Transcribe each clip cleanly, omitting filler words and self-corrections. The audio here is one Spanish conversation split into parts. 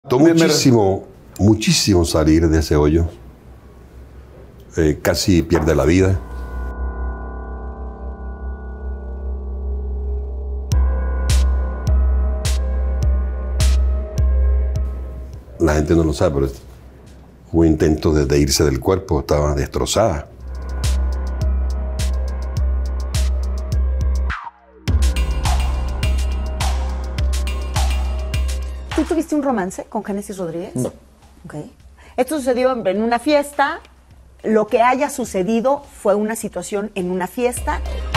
Costó muchísimo, muchísimo salir de ese hoyo. Casi pierde la vida. La gente no lo sabe, pero hubo intentos de irse del cuerpo, estaba destrozada. ¿Tú tuviste un romance con Génesis Rodríguez? No. Okay. Esto sucedió en una fiesta. Lo que haya sucedido fue una situación en una fiesta.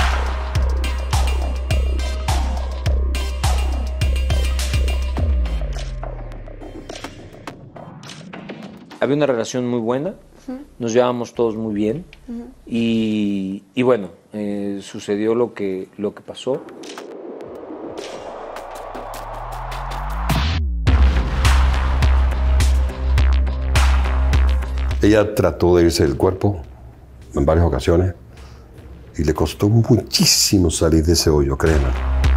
Había una relación muy buena, nos llevábamos todos muy bien y bueno, sucedió lo que pasó. Ella trató de irse del cuerpo en varias ocasiones y le costó muchísimo salir de ese hoyo, créeme.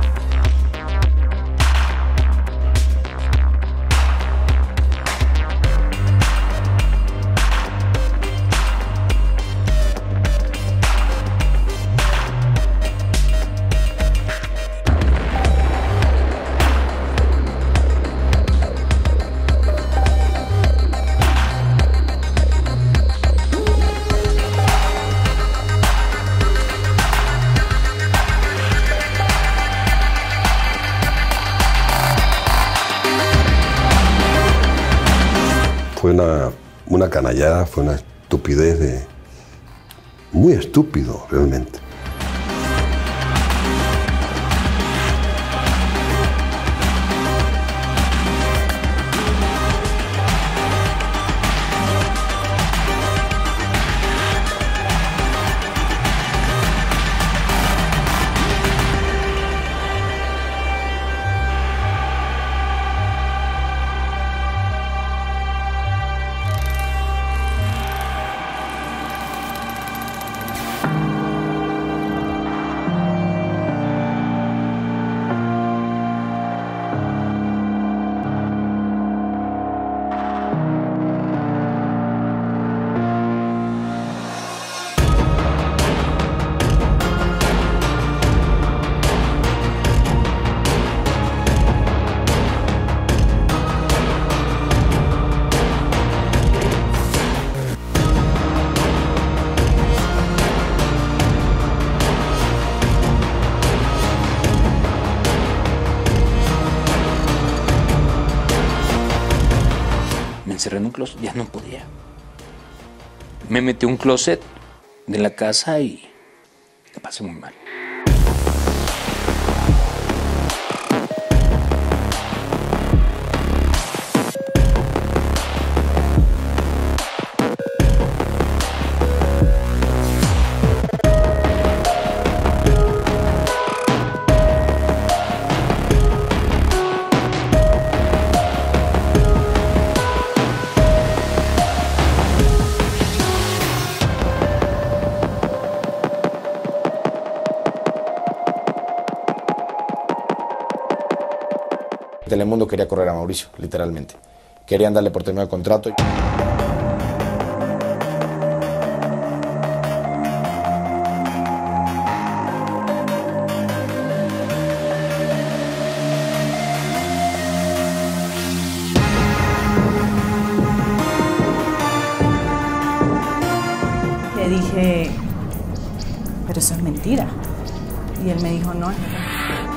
Fue una canallada, fue una estupidez muy estúpido realmente. Me encerré en un closet, ya no podía. Me metí a un closet de la casa y la pasé muy mal. Telemundo quería correr a Mauricio, literalmente. Querían darle por término de contrato. Le dije, pero eso es mentira. Y él me dijo, no, es verdad.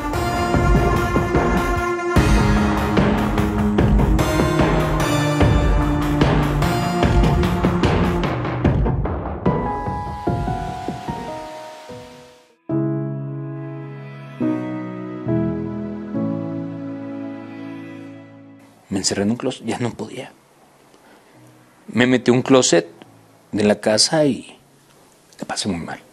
Me encerré en un closet, ya no podía. Me metí a un closet de la casa y la pasé muy mal.